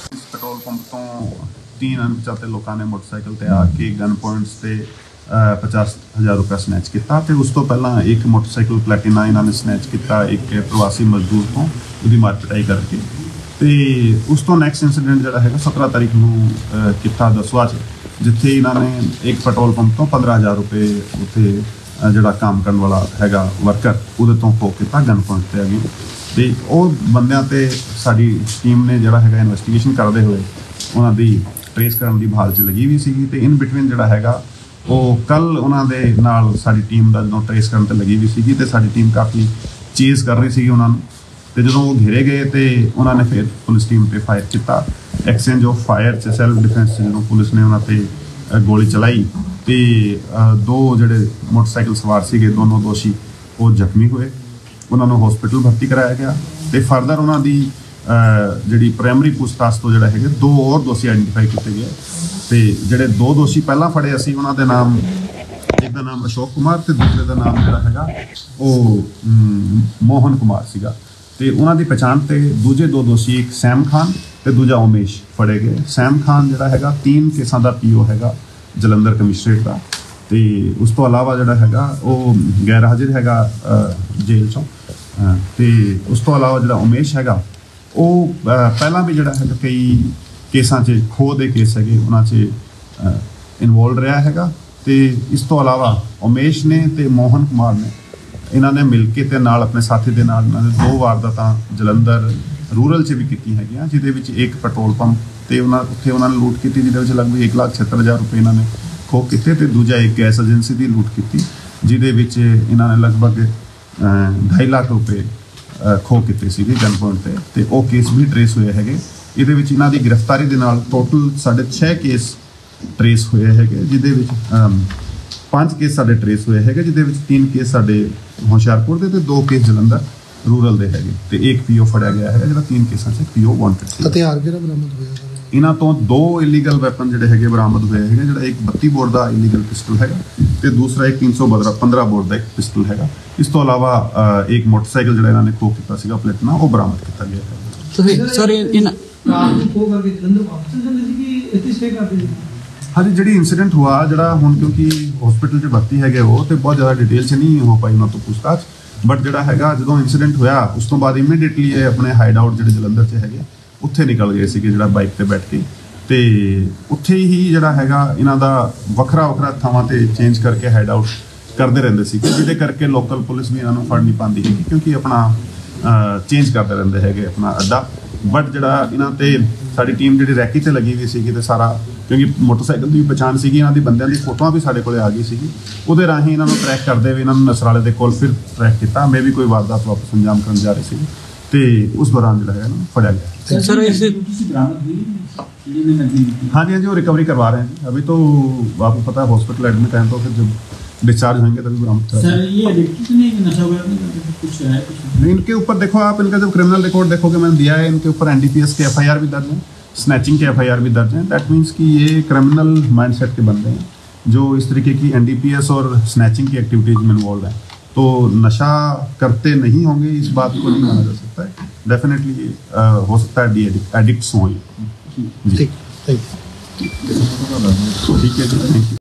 Petrol pump तो 3 अनपछाते लोगों ने मोटरसाइकिल ते आके गन पॉइंट्स से 50,000 रुपया स्नैच किया। तो उस तो पहला एक मोटरसाइकिल प्लैटिना इन्होंने स्नैच किया एक प्रवासी मजदूर को उसकी मार पिटाई करके। तो उस तो नैक्सट इंसीडेंट जोड़ा है 17 तारीख को किया दसवा जिथे इन्होंने एक पेट्रोल पंप तो 15,000 रुपये उत्थे जोड़ा काम करने वाला है वर्कर वो तो खो किया गन पॉइंट से अगे। तो बंदियां ते साडी टीम ने जोड़ा है इन्वेस्टिगेशन करते हुए उन्होंने ट्रेस करने की भाल च लगी हुई सी। तो इन बिटवीन जोड़ा है वो कल उन्होंने नाल साडी टीम का जो ट्रेस करने लगी हुई सी तो साडी टीम काफ़ी चेज़ कर रही सी उन्होंने। तो जो वो घिरे गए तो उन्होंने फिर पुलिस टीम पर फायर किया। एक्सचेंज ऑफ फायर से सैल्फ डिफेंस जो पुलिस ने उन्होंने गोली चलाई तो दो जोड़े मोटरसाइकिल सवार से दोनों दोषी वो जख्मी हुए उन्होंने हॉस्पिटल भर्ती कराया गया। तो फरदर उन्होंने जी प्राइमरी पूछताछ तो जोड़ा है 2 और दोषी आइडेंटिफाई किए गए। तो जोड़े 2 दोषी पहला फड़े असी उन्होंने नाम एक का नाम अशोक कुमार तो दूसरे का नाम जोड़ा है वो मोहन कुमार सीगा। तो उन्होंने पहचान तो दूजे 2 दोषी एक सैम खान तो दूजा उमेश फड़े गए। सैम खान जोड़ा है 3 केसां का पीओ है जलंधर कमिश्नरेट का। तो उस तो अलावा जोड़ा है वो गैर हाजिर है जेल चों। तो उस तो अलावा जो उमेश है वो पहला भी जोड़ा है कई केसां च खो के केस है उन्होंने इनवॉल्व रहा है। तो इस तो अलावा उमेश ने तो मोहन कुमार ने इन्होंने मिल के ते नाल अपने साथी के नाल 2 वारदात जलंधर रूरल च भी की है जिद एक पेट्रोल पंप तो उत्थे उन्होंने लूट की जिद लगभग 1,76,000 रुपये इन्होंने खो किए। तो दूजा एक गैस एजेंसी की लूट की जिद इन्होंने लगभग 2.5 लाख रुपये खो किए गन पॉइंट से। तो वो केस भी ट्रेस हुए है। ये इन्हों की गिरफ्तारी के नाल टोटल 6.5 केस ट्रेस हुए है जिद 5 केस साढ़े ट्रेस हुए है जिद 3 केस साढ़े होशियारपुर के 2 केस जलंधर रूरल के है। तो एक पीओ फड़िया गया है जो 3 केसा से पीओ वांटेड हथियार बरामद हुए इन्हों तो 2 इलीगल वैपन जोड़े है बरामद हुए हैं जो एक 32 बोर का इलीगल पिस्टल है तो दूसरा एक 315 बोर का एक पिस्टल है। इस तो अलावा एक मोटरसाइकिल जो इन्होंने खो किया प्लेटना वो बरामद किया गया है। हाँ जी जी इंसीडेंट हुआ जोड़ा हूँ क्योंकि हॉस्पिटल च भर्ती है वो तो बहुत ज़्यादा डिटेल च नहीं हो पाई उन्होंने तो पूछताछ। बट जोड़ा है जो इंसीडेंट होया उस तो बाद इमीडिएटली अपने हाइड आउट जो जलंधर च है उत्थे निकल गए थे जो बाइक पर बैठ के। तो उत्थे ही जोड़ा है इन्हों का वखरा वखरा थावां ते चेंज करके हाइड आउट करते रहते थे जिदे करके लोकल पुलिस भी इन्हों फड़ नहीं पाती है क्योंकि अपना चेंज करते रहते हैं अपना अड्डा। बट जोड़ा इन्हों पर साड़ी टीम जी रैकी से लगी हुई सी तो सारा क्योंकि मोटरसाइकिल की पहचान सी इन्हों की बंदियों की फोटोआं भी साढ़े को आ गई सी वो राही इन्हों ट्रैक करते हुए इन्होंने नसराले के कोल फिर ट्रैक किया मैं भी कोई वारदात वापस अंजाम करने जा रही थी। तो उस दौरान जो है फड़िया गया। हाँ जी हाँ जी वो रिकवरी करवा रहे हैं अभी तो आपको पता है हॉस्पिटल एडमिट है तो फिर जब डिस्चार्ज होंगे तभी बरामद नहीं। इनके ऊपर देखो आप इनका जब क्रिमिनल रिकॉर्ड देखोगे मैंने दिया है इनके ऊपर NDPS के FIR भी दर्ज है स्नैचिंग के FIR भी दर्ज है। दैट मीन्स कि ये क्रिमिनल माइंडसेट के बंदे हैं जो इस तरीके की NDPS और स्नैचिंग की एक्टिविटीज में इन्वॉल्व हैं। तो नशा करते नहीं होंगे इस बात को नहीं माना जा सकता है। डेफिनेटली हो सकता है एडिक्ट्स हों। ठीक है जी थैंक यू।